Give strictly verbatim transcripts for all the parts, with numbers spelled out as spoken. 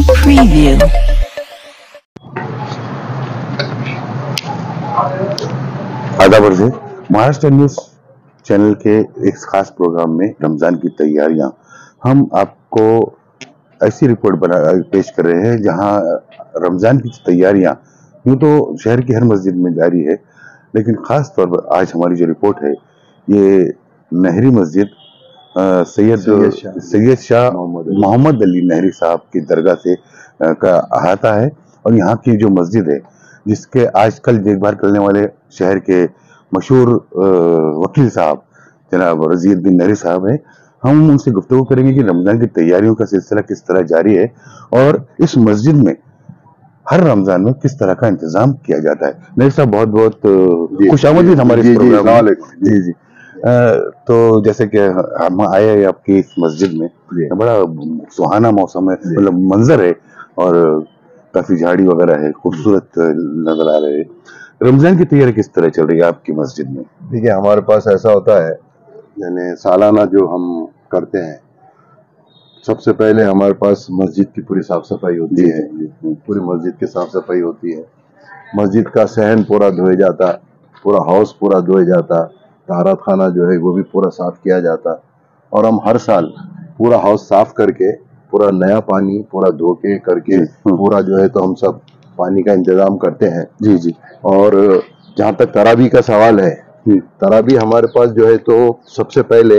preview. आदाब अर्ज़ है। महाराष्ट्र न्यूज़ चैनल के एक खास प्रोग्राम में रमज़ान की तैयारियां हम आपको ऐसी रिपोर्ट बना पेश कर रहे हैं जहां रमज़ान की तैयारियां यूँ तो शहर की हर मस्जिद में जारी है, लेकिन ख़ास तौर पर आज हमारी जो रिपोर्ट है ये नहरी मस्जिद सैयद सैयद शाह मोहम्मद अली नहरी साहब की दरगाह से का अहाता है। और यहाँ की जो मस्जिद है जिसके आजकल देखभाल करने वाले शहर के मशहूर वकील साहब जनाब रज़ीउद्दीन नहरी साहब हैं, हम उनसे गुफ्तगू करेंगे कि रमज़ान की तैयारियों का सिलसिला किस तरह जारी है और इस मस्जिद में हर रमज़ान में किस तरह का इंतजाम किया जाता है। नहरी साहब बहुत बहुत खुशामदीद हमारे इस प्रोग्राम में। जी जी आ, तो जैसे कि हम आए आपकी इस मस्जिद में, बड़ा सुहाना मौसम है, मतलब मंजर है और काफी झाड़ी वगैरह है, खूबसूरत नजर आ रहे हैं। रमजान की तैयारी किस तरह चल रही है आपकी मस्जिद में? देखिए, हमारे पास ऐसा होता है, यानी सालाना जो हम करते हैं, सबसे पहले हमारे पास मस्जिद की पूरी साफ सफाई होती है। पूरी मस्जिद की साफ सफाई होती है, मस्जिद का सहन पूरा धोया जाता, पूरा हाउस पूरा धोया जाता, तहारत खाना जो है वो भी पूरा साफ किया जाता। और हम हर साल पूरा हाउस साफ करके पूरा नया पानी पूरा धो के करके पूरा जो है तो हम सब पानी का इंतजाम करते हैं। जी जी और जहाँ तक तरावी का सवाल है, तरावी हमारे पास जो है तो सबसे पहले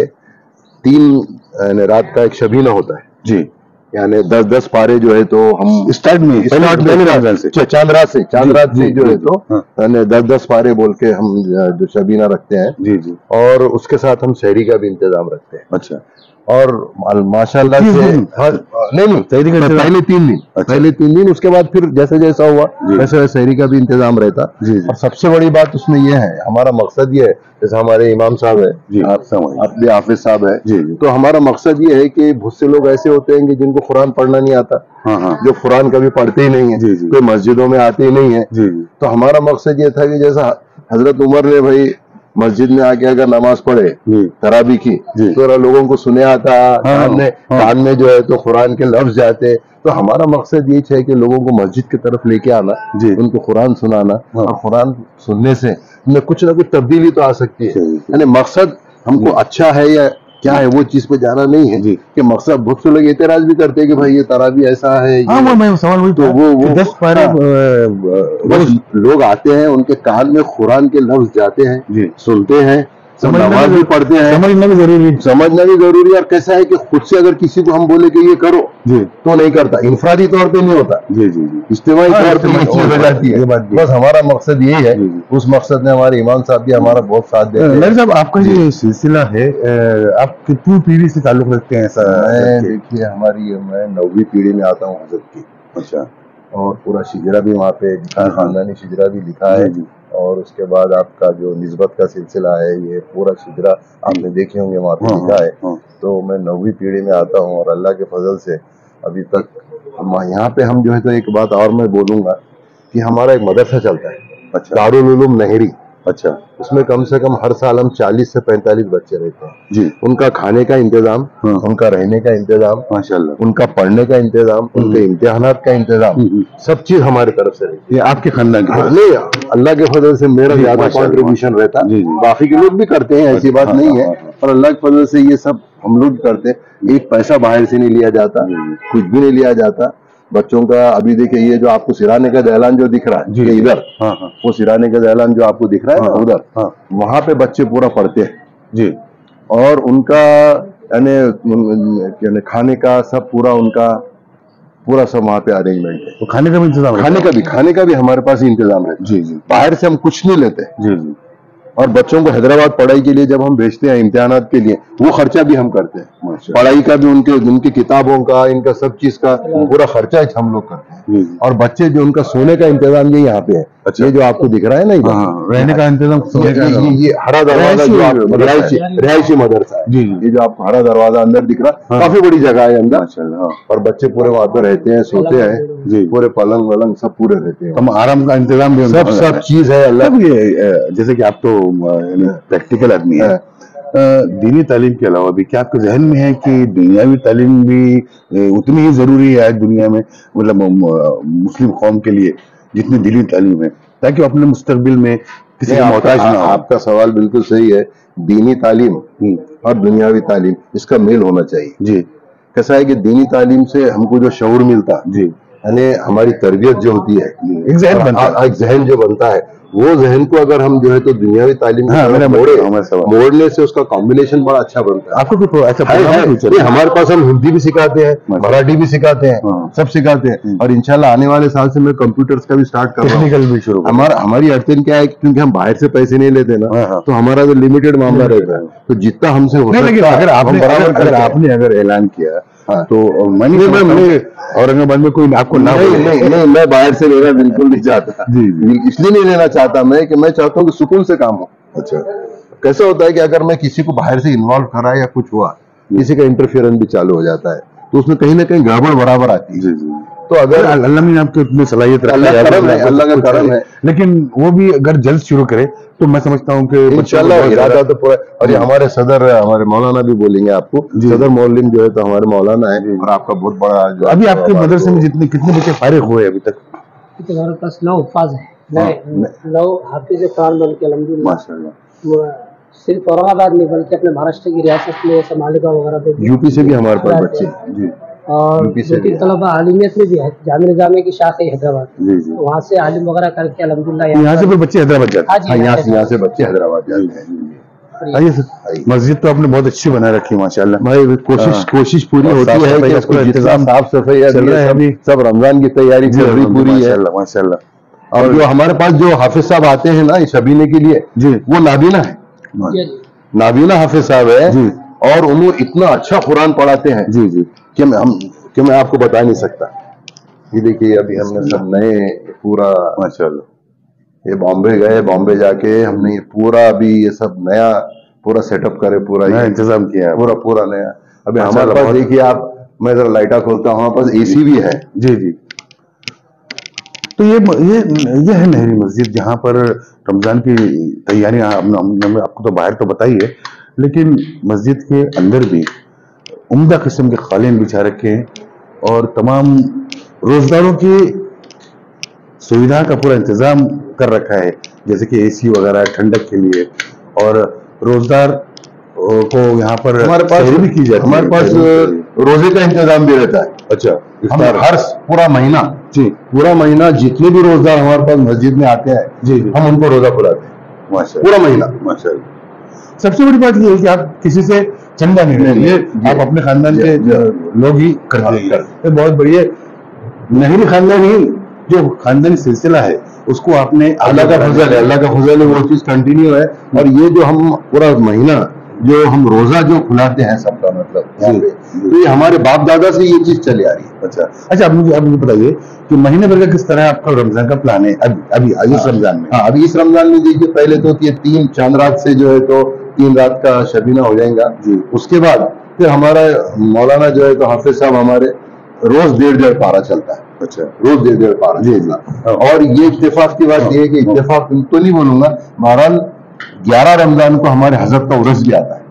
तीन रात का एक शबीना होता है जी, यानी दस दस पारे जो है तो हम स्टार्ट में स्टार्ट में से चांद रात से चांद रात से जो है तो यानी दस दस पारे बोल के हम जो शबीना रखते हैं। जी जी और उसके साथ हम सहरी का भी इंतजाम रखते हैं। अच्छा। और माशाल्लाह से नहीं नहीं सहरी का पहले तीन दिन पहले तीन दिन उसके बाद फिर जैसे जैसा हुआ वैसे वैसे सहरी का भी इंतजाम रहता। और सबसे बड़ी बात उसमें यह है, हमारा मकसद ये है, जैसे हमारे इमाम साहब है, आप भी हाफिज साहब है, तो हमारा मकसद ये है कि बहुत से लोग ऐसे होते हैं कि जिनको कुरान पढ़ना नहीं आता, जो कुरान कभी पढ़ते ही नहीं है, कोई मस्जिदों में आते ही नहीं है। तो हमारा मकसद ये था कि जैसा हजरत उमर ने भाई मस्जिद में आके अगर नमाज पढ़े तरावी की तो लोगों को सुने आता, कान में कान में जो है तो कुरान के लफ्ज जाते। तो हमारा मकसद ये है कि लोगों को मस्जिद की तरफ लेके आना, उनको कुरान सुनाना, और कुरान सुनने से उनमें कुछ ना कुछ तब्दीली तो आ सकती है। यानी मकसद हमको अच्छा है या क्या है वो चीज पे जाना नहीं है जी, कि मकसद बहुत से लोग एतराज भी करते हैं कि भाई ये तरावी ऐसा है। हाँ, वो मैं सवाल वही तो वो वो दस पारे लोग आते हैं, उनके कान में कुरान के लफ्ज जाते हैं जी, सुनते हैं, नमाज भी पढ़ते हैं, समझना भी जरूरी समझना भी जरूरी है। और कैसा है कि खुद से अगर किसी को हम बोले कि ये करो जी तो नहीं करता, इंफरादी तौर पे नहीं होता जी जी इज्तिमाई तौर पे ये चीज हो जाती है। बस हमारा मकसद यही है, उस मकसद ने हमारे इमाम साहब भी हमारा बहुत साथ देते हैं। नहरी साहब, आपका ये सिलसिला है, आप कितनी पीढ़ी से ताल्लुक रखते हैं? ऐसा देखिए, हमारी मैं नौवीं पीढ़ी में आता हूँ हजरत की। अच्छा। और पूरा शिजरा भी वहाँ पे खानदानी शिजरा भी लिखा है, और उसके बाद आपका जो निस्बत का सिलसिला है ये पूरा शिजरा आपने देखे होंगे वहाँ पे लिखा है। तो मैं नौवीं पीढ़ी में आता हूँ और अल्लाह के फजल से अभी तक हम यहाँ पे हम जो है तो एक बात और मैं बोलूँगा कि हमारा एक मदरसा चलता है, अच्छा, दारुल उलूम नहरी। अच्छा। उसमें कम से कम हर साल हम चालीस से पैंतालीस बच्चे रहते हैं जी। उनका खाने का इंतजाम, उनका रहने का इंतजाम, माशाल्लाह, उनका पढ़ने का इंतजाम, उनके इम्तिहानात का इंतजाम, सब चीज हमारे तरफ से रहती है। आपके खानदान की? नहीं, अल्लाह के फजल से मेरा ज्यादा कॉन्ट्रीब्यूशन रहता है, बाकी के लोग भी करते हैं, ऐसी बात नहीं है, पर अल्लाह के फजल से ये सब हम लोग करते हैं। एक पैसा बाहर से नहीं लिया जाता, कुछ भी नहीं लिया जाता। बच्चों का अभी देखिए ये जो आपको सिराने का दहलान जो दिख रहा है जी, इधर हाँ, हाँ, वो सिराने का दहलान जो आपको दिख रहा है हाँ, उधर हाँ, वहां पे बच्चे पूरा पढ़ते हैं जी। और उनका यानी खाने का सब पूरा उनका पूरा सब वहाँ पे अरेंजमेंट है। तो खाने का भी इंतजाम, खाने का भी खाने का भी हमारे पास इंतजाम है जी जी। बाहर से हम कुछ नहीं लेते जी जी। और बच्चों को हैदराबाद पढ़ाई के लिए जब हम भेजते हैं इम्तिहानात के लिए, वो खर्चा भी हम करते हैं, पढ़ाई का भी, उनके उनकी किताबों का, इनका सब चीज का पूरा खर्चा हम लोग करते हैं। और बच्चे जो उनका सोने का इंतजाम ये यहाँ पे है। अच्छा। ये जो आपको दिख रहा है ना, रहने का इंतजाम, ये हरा दरवाजा जो आपको रिहायशी मदरसा है जी, ये जो आपको हरा दरवाजा अंदर दिख रहा है, काफी बड़ी जगह है अंदर, और बच्चे पूरे वहाँ पे रहते हैं, सोते हैं जी, पूरे पलंग वलंग सब पूरे रहते हैं, आराम का इंतजाम भी सब सब चीज है अल्लाह। जैसे कि आप तो प्रैक्टिकल आदमी है, دینی تعلیم کے علاوہ بھی کیا آپ کے ذہن میں ہے کہ دنیاوی تعلیم بھی اتنی ہی ضروری ہے آج دنیا میں، مطلب مسلم قوم کے لیے جتنی دینی تعلیم ہے، تاکہ وہ اپنے مستقبل میں کسی کا محتاج نہ ہو؟ آپ کا سوال بالکل صحیح ہے. دینی تعلیم اور دنیاوی تعلیم اس کا میل ہونا چاہیے. جی کیسا ہے کہ دینی تعلیم سے ہم کو جو شعور ملتا، جی یعنی ہماری تربیت جو ہوتی ہے، ایک ذہن بنتا ہے، ایک ذہن جو بنتا ہے، وہ ذہن کو اگر ہم جو ہے تو دنیاوی تعلیم موڑنے سے اس کا کمبینیشن بڑا اچھا بنتا ہے. آپ کو ایسا ہمارے پاس ہم ہندی بھی سکھاتے ہیں، مراٹھی بھی سکھاتے ہیں، سب سکھاتے ہیں. اور انشاءاللہ آنے والے سال سے میں کمپیوٹرز کا بھی سٹارٹ کر رہا ہوں. ہمارا ہماری اڑچن کیا ہے کیونکہ ہم باہر سے پیسے نہیں لیتے نا، تو ہمارا تو لمیٹڈ معاملہ رہتا ہے. تو جتنا ہم سے ہو سکتا ہے اگر آپ نے اگر اعلان کیا تو میں اورنگ آباد میں کوئی آپ کو نہ، نہیں نہیں میں باہر سے لینا بالکل نہیں چاہتا. اس لیے نہیں لینا چاہتا میں کہ میں چاہتا ہوں کہ سکون سے کام ہو. اچھا کیسا ہوتا ہے کہ اگر میں کسی کو باہر سے انوالو کرا یا کچھ ہوا، کسی کا انٹرفیئرنس بھی چالو ہو جاتا ہے، تو اس میں کہیں نہ کہیں گڑبڑ برابر آتی ہے. تو اگر اللہ نے آپ کو اتنی صلاحیت اللہ کا کرم ہے، لیکن وہ بھی اگر جلد شروع کرے تو میں سمجھتا ہوں کہ انشاءاللہ ارادہ تو پورا. اور یہ ہمارے صدر ہمارے مولانا بھی بولیں گے آپ کو، صدر مولم جو ہے تو ہمارے مولانا ہے، اور آپ کا بہت بڑا جو ابھی آپ کے مدرسے میں جتنے کتنے بچے فارغ ہوئے ابھی تک؟ ہمارے پاس نو حفاظ ہیں، نو حافظ قرآن بن کے الحمدللہ ماشاء اللہ. صرف اورنگ آباد نہیں بلکہ اپنے مہاراشٹر کی ریاست میں مالکا وغیرہ پہ یو پی سے بھی ہمارے پاس بچے جی، اور دو تین طلبہ عالمیت میں بھی ہے. جامعہ نظامیہ کی شاخ ہے حیدرآباد، وہاں سے عالم وغیرہ کر کے الحمدللہ یہاں سے بچے حیدرآباد جاتے ہیں. یہاں سے یہاں سے بچے حیدرآباد جاتے ہیں. آئیے سر، مسجد تو آپ نے بہت اچھی بنا رکھی ہے ماشاءاللہ. بھائی کوشش کوشش پوری ہوتی ہے کہ اس کو جتنا صاف صفائی ہے، سب رمضان کی تیاری پوری ہے ماشاءاللہ. اور جو ہمارے پاس جو حافظ صاحب آتے ہیں نا شبینے کے لیے، جی وہ نابینا ہے، نابینا حافظ صاحب ہے، اور انہوں اتنا اچھا قرآن پڑھاتے ہیں جی جی کہ میں ہم کہ میں آپ کو بتا نہیں سکتا. یہ دیکھیے ابھی ہم نے سب نئے پورا ماشاءاللہ یہ بامبے گئے، بامبے جا کے ہم نے یہ پورا ابھی یہ سب نیا پورا سیٹ اپ کرے، پورا انتظام کیا، پورا پورا نیا. ابھی ہمارے پاس دیکھیے آپ، میں ذرا لائٹا کھولتا ہوں، ہمارے پاس اے سی بھی ہے. جی جی. تو یہ یہ ہے نہری مسجد جہاں پر رمضان کی تیاریاں آپ کو تو باہر تو بتائی ہے، لیکن مسجد کے اندر بھی عمدہ قسم کے قالین بچھا رکھے ہیں اور تمام روزداروں کی سویدھا کا پورا انتظام کر رکھا ہے، جیسے کہ اے سی وغیرہ ٹھنڈک کے لیے، اور روزدار کو یہاں پر ہمارے پاس بھی کی جاتی ہے. ہمارے پاس روزے کا انتظام بھی رہتا ہے. اچھا، ہر پورا مہینہ جی پورا مہینہ جتنے بھی روزدار ہمارے پاس مسجد میں آتے ہیں جی ہم ان کو روزہ کھلاتے ہیں ماشاءاللہ پورا مہینہ. ماشاءاللہ. سب سے بڑی بات یہ ہے کہ آپ کسی سے چندہ نہیں لیتے، یہ آپ اپنے خاندان کے لوگ ہی کرتے ہیں. یہ بہت بڑی ہے. نہری خاندان ہی جو خاندانی سلسلہ ہے اس کو آپ نے اللہ کا فضل ہے، اللہ کا فضل ہے، وہ چیز کنٹینیو ہے. اور یہ جو ہم پورا مہینہ جو ہم روزہ جو کھلاتے ہیں سب کا مطلب تو یہ ہمارے باپ دادا سے یہ چیز چلی آ رہی ہے. اچھا اچھا، آپ مجھے آپ مجھے بتائیے کہ مہینے بھر کا کس طرح آپ کا رمضان کا پلان ہے ابھی ابھی اس رمضان میں؟ ہاں ابھی اس رمضان میں دیکھیے پہلے تو یہ تین چاند رات سے جو ہے تو تین رات کا شبینہ ہو جائیں گا. اس کے بعد پھر ہمارا مولانا جو ہے تو حافظ صاحب ہمارے روز ڈیڑھ ڈیڑھ پارا چلتا ہے. اچھا، روز ڈیڑھ ڈیڑھ پارا. جی جی. اور یہ اتفاق کی بات یہ ہے کہ اتفاق تو نہیں بولوں گا، بہرحال گیارہ رمضان کو ہمارے حضرت کا عرس بھی آتا ہے.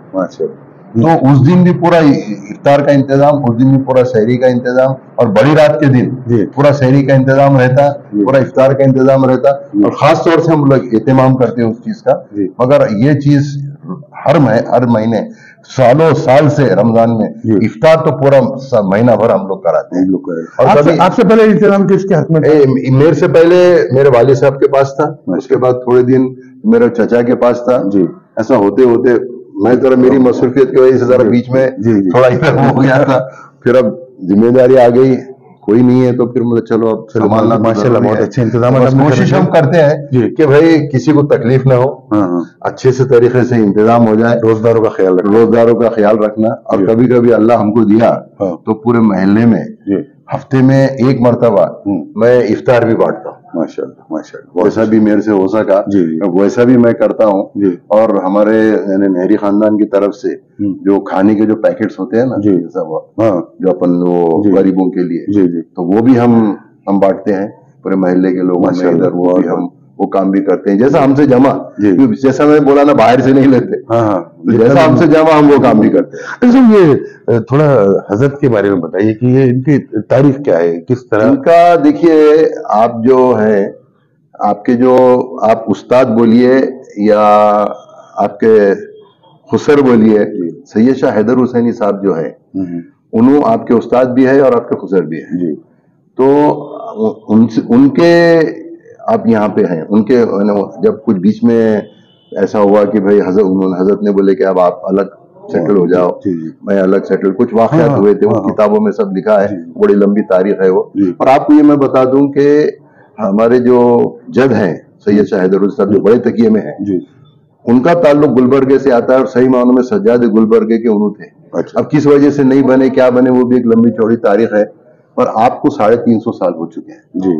تو اس دن بھی پورا افطار کا انتظام، اس دن بھی پورا سحری کا انتظام، اور بڑی رات کے دن پورا سحری کا انتظام رہتا، پورا افطار کا انتظام رہتا. اور خاص طور سے ہم لوگ اہتمام کرتے ہیں اس چیز کا. مگر یہ چیز ہر ہر مہینے سالوں سال سے رمضان میں افطار تو پورا مہینہ بھر ہم لوگ کراتے ہیں. اور آپ سے پہلے انتظام کس کے حق میں؟ میرے سے پہلے میرے والد صاحب کے پاس تھا، اس کے بعد تھوڑے دن میرے چچا کے پاس تھا. ایسا ہوتے ہوتے میں ذرا میری مصروفیت کی وجہ سے ذرا بیچ میں تھوڑا ادھر ہو گیا تھا. پھر اب ذمہ داری آ گئی، کوئی نہیں ہے تو پھر مطلب چلو اب سنبھالنا. ماشاءاللہ بہت اچھے انتظامات. کوشش ہم کرتے ہیں کہ بھائی کسی کو تکلیف نہ ہو، اچھے سے طریقے سے انتظام ہو جائے. روزداروں کا خیال رکھنا، روزداروں کا خیال رکھنا. اور کبھی کبھی اللہ ہم کو دیا تو پورے محلے میں ہفتے میں ایک مرتبہ میں افطار بھی بانٹتا ہوں. ماشاءاللہ ماشاءاللہ. ویسا بھی میرے سے ہو سکا ویسا بھی میں کرتا ہوں. اور ہمارے یعنی نہری خاندان کی طرف سے جو کھانے کے جو پیکٹس ہوتے ہیں نا جو اپن وہ غریبوں کے لیے، تو وہ بھی ہم ہم بانٹتے ہیں پورے محلے کے لوگوں میں. ادھر وہ بھی ہم वो काम भी करते हैं, जैसा हमसे जमा, जैसा मैंने बोला ना बाहर से नहीं लेते, हाँ, तो जैसा हमसे जमा हम वो काम भी करते हैं। अच्छा, ये थोड़ा हजरत के बारे में बताइए कि ये इनकी तारीफ क्या है, किस तरह इनका? देखिए, आप जो है, आपके जो आप उस्ताद बोलिए या आपके खुसर बोलिए, सैयद शाह हैदर हुसैनी साहब जो है, उन्होंने आपके उस्ताद भी है और आपके खुसर भी है जी। तो उनसे उनके आप यहाँ पे हैं, उनके जब कुछ बीच में ऐसा हुआ कि भाई हजरत उन्होंने हजरत ने बोले कि अब आप अलग सेटल हो जाओ, मैं अलग सेटल, कुछ वाक़यात हाँ, हुए थे, हाँ, वो किताबों में सब लिखा है, बड़ी लंबी तारीख है वो। और आपको ये मैं बता दूं कि हमारे जो जद हैं सैयद शाह हैदर हुसैन साहब जो बड़े तकिए में है, उनका ताल्लुक गुलबर्गे से आता है और सही मानों में सज्जाद गुलबर्गे के उन्हों थे। अच्छा। अब किस वजह से नहीं बने, क्या बने, वो भी एक लंबी चौड़ी तारीख है, पर आपको साढ़े तीन सौ साल हो चुके हैं जी।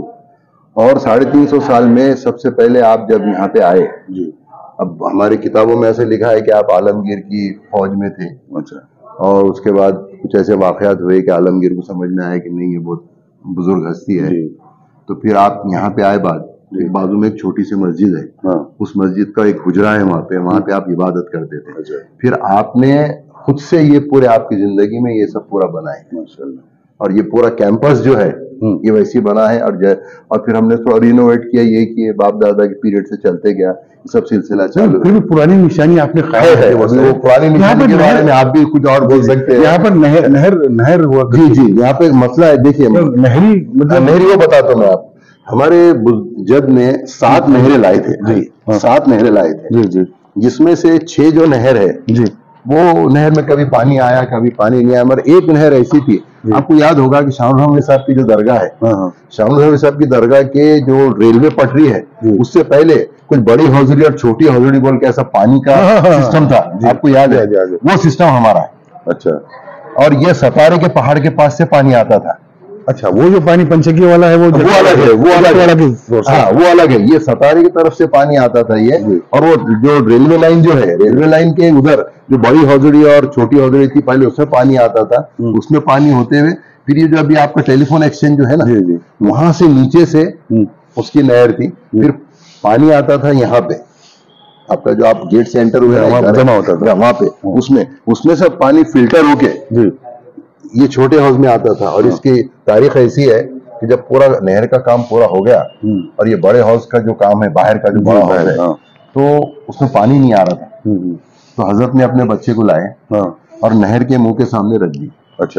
और साढ़े तीन सौ साल में सबसे पहले आप जब यहाँ पे आए जी, अब हमारी किताबों में ऐसे लिखा है कि आप आलमगीर की फौज में थे। अच्छा। और उसके बाद कुछ ऐसे वाकयात हुए कि आलमगीर को समझ में आया कि नहीं ये बहुत बुजुर्ग हस्ती है, तो फिर आप यहाँ पे आए। बाद एक बाजू में एक छोटी सी मस्जिद है, हाँ। उस मस्जिद का एक हुजरा है वहाँ पे, वहाँ पे आप इबादत करते थे। अच्छा। फिर आपने खुद से ये पूरे आपकी जिंदगी में ये सब पूरा बनाए माशाअल्लाह। और ये पूरा कैंपस जो है ये वैसे बना है। और और फिर हमने थोड़ा रिनोवेट किया, ये कि बाप दादा के पीरियड से चलते गया, ये सब सिलसिला चालू है। पुरानी निशानी आपने खाया है, वो पुरानी निशानी के बारे में आप भी कुछ और बोल सकते हैं। यहाँ पर नहर नहर नहर हुआ जी जी, यहाँ पे एक मसला है। देखिए नहरी मतलब नहरी वो बताता हूँ मैं आप, हमारे जद ने सात नहरें लाए थे जी, सात नहरें लाए थे जी जी, जिसमें से छह जो नहर है जी, वो नहर में कभी पानी आया कभी पानी नहीं आया, मगर एक नहर ऐसी थी, आपको याद होगा कि शाह साहब की जो दरगाह है, शाह साहब की दरगाह के जो रेलवे पटरी है, उससे पहले कुछ बड़ी हौजरी और छोटी हौजरी बोल के ऐसा पानी का सिस्टम था, आपको याद है? वो सिस्टम हमारा है। अच्छा। और ये सतारे के पहाड़ के पास से पानी आता था। अच्छा, वो जो पानी पंचकी वाला है वो वो अलग है, वो अलग अलग है, हाँ वो अलग है। ये सतारे की तरफ से पानी आता था ये, और वो जो रेलवे लाइन जो है, रेलवे लाइन के उधर जो बड़ी हौजरी और छोटी हौजरी थी पहले, उसमें पानी आता था, उसमें पानी होते हुए फिर ये जो अभी आपका टेलीफोन एक्सचेंज जो है ना, वहां से नीचे से उसकी नहर थी, फिर पानी आता था यहाँ पे, आपका जो आप गेट से एंटर हुए जमा होता था वहां पे, उसमें उसमें से पानी फिल्टर होके ये छोटे हाउस में आता था। और इसकी तारीख ऐसी है कि जब पूरा नहर का काम पूरा हो गया और ये बड़े हाउस का जो काम है, बाहर का जो बड़ा हाउस है, तो उसमें पानी नहीं आ रहा था, तो हजरत ने अपने बच्चे को लाए और नहर के मुंह के सामने रख दी। अच्छा।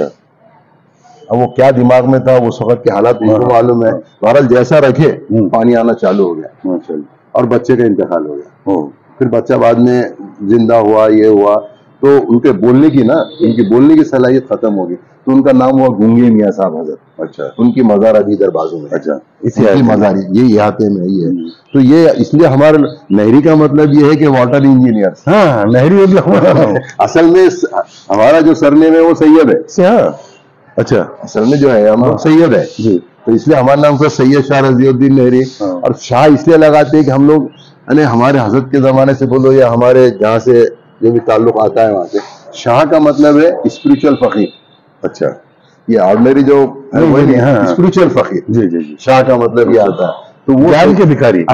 अब वो क्या दिमाग में था, उस वक्त के हालात उनको मालूम है, बहरहाल जैसा रखे पानी आना चालू हो गया और बच्चे का इंतकाल हो गया। फिर बच्चा बाद में जिंदा हुआ, ये हुआ, तो उनके बोलने की ना, उनकी बोलने की सलाहियत खत्म हो गई, तो उनका नाम हुआ गूंगे मियाँ साहब हजरत। अच्छा। उनकी मजार अभी इधर बाजू में। अच्छा। इसी मजार ये इहाते में ही है। तो ये इसलिए हमारा नहरी का मतलब ये है कि वाटर इंजीनियर। हाँ, नहरी मतलब असल में हमारा जो सरनेम है वो सैयद है। अच्छा। असल में जो है हम सैयद है जी, तो इसलिए हमारा नाम था सैयद शाह रज़ियुद्दीन नहरी। और शाह इसलिए लगाते हैं कि हम लोग यानी हमारे हजरत के जमाने से बोलो या हमारे जहाँ से जो भी ताल्लुक आता है वहां से, शाह का मतलब है स्पिरिचुअल फकीर। अच्छा। ये ऑर्डिनरी जो स्पिरिचुअल फकीर जी जी जी, शाह का मतलब ये आता है, तो वो ज्ञान के भिखारी,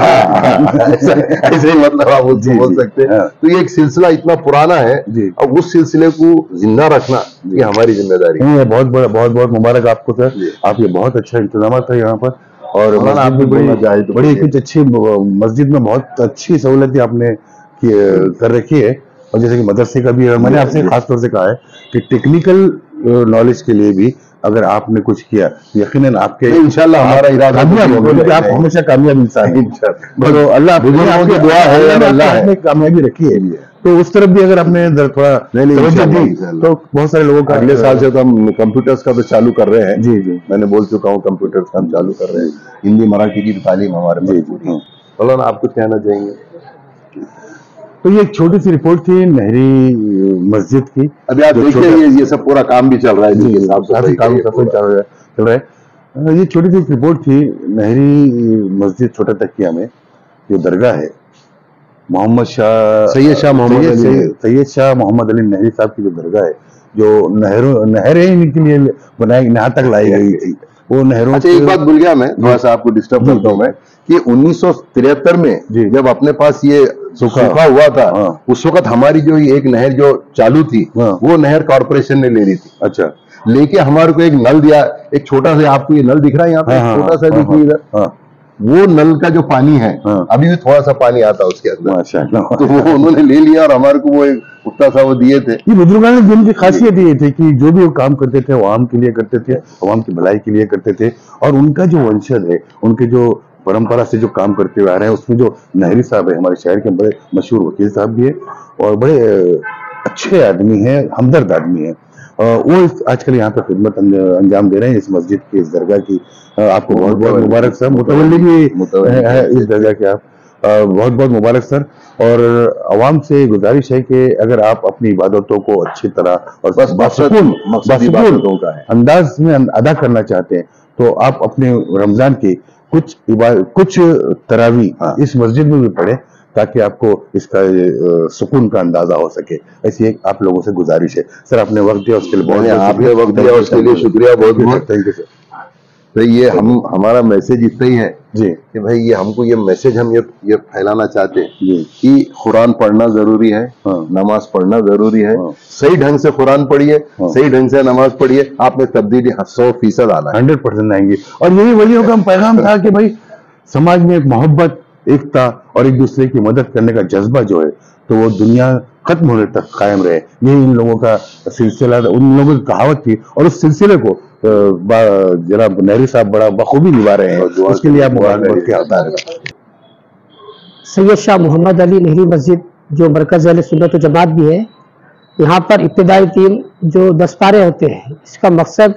ऐसे ही मतलब आप बोल सकते हैं। तो ये एक सिलसिला इतना पुराना है और उस सिलसिले को जिंदा रखना ये हमारी जिम्मेदारी है। बहुत बड़ा बहुत बहुत मुबारक आपको सर, आप ये बहुत अच्छा इंतजाम था यहाँ पर। और आप भी बड़ी बड़ी कुछ अच्छी मस्जिद में बहुत अच्छी सहूलतें आपने कर रखी है। और जैसे कि मदरसे का भी मैंने आपसे खास तौर से कहा है कि टेक्निकल नॉलेज के लिए भी अगर आपने कुछ किया यकीनन आपके इंशाल्लाह हमारा इरादा कामयाब होगा, क्योंकि आप हमेशा कामयाब इंसान हैं। तो अल्लाह आपकी दुआ है और अल्लाह ने कामयाबी रखी है, तो उस तरफ भी अगर आपने थोड़ा तवज्जो दी तो बहुत सारे लोगों का। अगले साल से तो हम कंप्यूटर्स का तो चालू कर रहे हैं। जी जी, मैंने बोल चुका हूँ कंप्यूटर्स का हम चालू कर रहे हैं, हिंदी मराठी की तालीम हमारे में पूरी। चलो ना, आप कुछ कहना चाहेंगे? तो ये एक छोटी सी रिपोर्ट थी नहरी मस्जिद की। अभी आप देखिए ये ये सब पूरा काम भी चल रहा है, जी काफी काम सफल चल रहा है चल रहा है ये छोटी सी रिपोर्ट थी नहरी मस्जिद छोटा तकिया में जो दरगाह है मोहम्मद शाह सैयद शाह मोहम्मद सैयद शाह मोहम्मद अली नहरी साहब की जो दरगाह है, जो नहरों नहरें इनके लिए बनाई यहाँ तक लाई गई थी वो नहरों। अच्छा, एक बात भूल गया मैं, थोड़ा सा आपको डिस्टर्ब करता हूँ मैं, کہ انیس سو تریہتر میں جب اپنے پاس یہ سوکھا ہوا تھا اس وقت ہماری جو ایک نہر جو چالو تھی وہ نہر کارپوریشن نے لے لی تھی. اچھا لے کے ہمارے کو ایک نل دیا, ایک چھوٹا سا, آپ کو یہ نل دکھ رہا ہے یہاں پہ چھوٹا سا دیکھیے ادھر, وہ نل کا جو پانی ہے ابھی بھی تھوڑا سا پانی آتا اس کے اندر, تو وہ انہوں نے لے لیا اور ہمارے کو وہ اتنا سا وہ دیے تھے. یہ بزرگان دن کی خاصیت یہ تھی کہ جو بھی وہ کام کرتے تھے عوام کے لیے کرتے تھے, عوام کی بھلائی کے لیے کرتے تھے, اور ان کا جو ونشج ہے, ان کے جو پرمپرا سے جو کام کرتے ہوئے آ رہے ہیں, اس میں جو نہری صاحب ہے ہمارے شہر کے بڑے مشہور وکیل صاحب بھی ہے اور بڑے اچھے آدمی ہیں, ہمدرد آدمی ہیں, وہ آج کل یہاں پہ خدمت انجام دے رہے ہیں اس مسجد کی, اس درگاہ کی. آپ کو بہت بہت مبارک سر, متولی بھی ہے اس درگاہ کے, آپ بہت بہت مبارک سر. اور عوام سے گزارش ہے کہ اگر آپ اپنی عبادتوں کو اچھی طرح اور بسکون انداز میں ادا کرنا چاہتے ہیں تو آپ اپنے رمضان کی کچھ کچھ تراویح اس مسجد میں بھی پڑھیں تاکہ آپ کو اس کا سکون کا اندازہ ہو سکے. ایسی ایک آپ لوگوں سے گزارش ہے سر. آپ نے وقت دیا اس کے لیے بہت, آپ نے وقت دیا اس کے لیے شکریہ بہت بہت. Thank you sir. تو یہ ہم ہمارا میسج اتنا ہی ہے جی کہ بھائی یہ ہم کو یہ میسج ہم یہ یہ پھیلانا چاہتے ہیں کہ قرآن پڑھنا ضروری ہے, نماز پڑھنا ضروری ہے, صحیح ڈھنگ سے قرآن پڑھیے, صحیح ڈھنگ سے نماز پڑھیے, آپ میں تبدیلی سو فیصد آنا ہے, ہنڈریڈ پرسینٹ آئیں گی. اور یہی ولیوں کا پیغام تھا کہ بھائی سماج میں ایک محبت, ایکتا اور ایک دوسرے کی مدد کرنے کا جذبہ جو ہے تو وہ دنیا ختم ہونے تک قائم رہے. یہی ان لوگوں کا سلسلہ, ان لوگوں کی کہاوت تھی, اور اس سلسلے کو جناب نہری صاحب بڑا بخوبی نبھا رہے ہیں. اس کے لیے آپ مبارکباد کے حقدار ہیں. سید شاہ محمد علی نہری مسجد جو مرکز اہل سنت و جماعت بھی ہے, یہاں پر ابتدائی تین جو دس پارے ہوتے ہیں, اس کا مقصد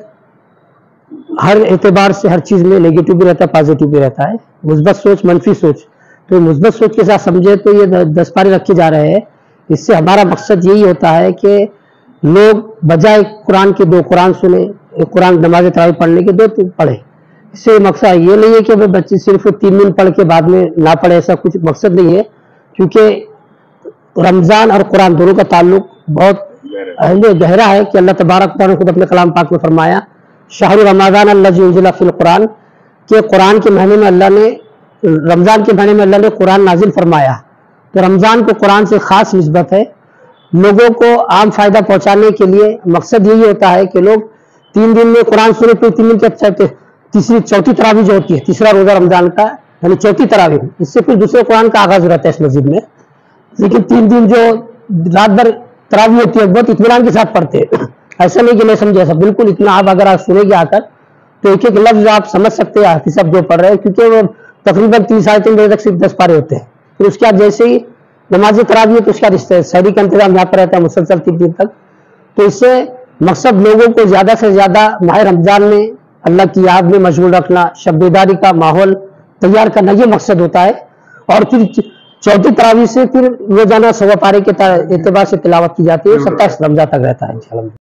ہر اعتبار سے ہر چیز میں نیگیٹو بھی رہتا ہے, پازیٹو بھی رہتا ہے. مثبت سوچ, منفی سوچ, تو مثبت سوچ کے ساتھ سمجھے تو یہ دس پارے رکھے جا رہے ہیں. اس سے ہمارا مقصد یہی ہوتا ہے کہ لوگ بجائے قرآن کے دو قرآن سنیں, قرآن نماز تراویح پڑھنے کے دو پڑھیں. اس سے مقصد یہ نہیں ہے کہ وہ بچے صرف تین دن پڑھ کے بعد میں نہ پڑھے, ایسا کچھ مقصد نہیں ہے. کیونکہ رمضان اور قرآن دونوں کا تعلق بہت گہرا ہے کہ اللہ تبارک تعالیٰ نے خود اپنے کلام پاک میں فرمایا شہر رمضان الذی انزل فی القرآن, کہ قرآن کے مہینے میں اللہ نے, رمضان کے مہینے میں اللہ نے قرآن نازل فرمایا. تو رمضان کو قرآن سے خاص نسبت ہے. لوگوں کو عام فائدہ پہنچانے کے لیے مقصد یہی ہوتا ہے کہ لوگ تین دن میں قرآن سنے, پھر تین دن کے تیسری چوتھی تراویح جو ہوتی ہے, تیسرا روزہ رمضان کا یعنی چوتھی تراویح, اس سے پھر دوسرے قرآن کا آغاز رہتا ہے اس مسجد میں. لیکن تین دن جو رات بھر تراویح ہوتی ہے بہت اطمینان کے ساتھ پڑھتے ہیں. ایسا نہیں کہ میں سمجھے, ایسا بالکل اتنا آپ اگر آپ سنیں گے آ کر تو ایک ایک لفظ آپ سمجھ سکتے ہیں حافظ صاحب جو پڑھ رہے ہیں, کیونکہ وہ تقریباً تین ساڑھے تین بجے تک صرف دس پارے ہوتے ہیں. پھر اس کے بعد جیسے ہی نماز تراویح تو اس کا رشتہ شہری کا انتظام یہاں پر رہتا ہے مسلسل تین دن تک. تو اس سے مقصد لوگوں کو زیادہ سے زیادہ ماہ رمضان میں اللہ کی یاد میں مشغول رکھنا, شب بیداری کا ماحول تیار کرنا, یہ مقصد ہوتا ہے. اور پھر چوتھی تراویح سے پھر روزانہ سوا پارے کے اعتبار سے تلاوت کی جاتی ہے, ستائیس رمضان تک رہتا ہے.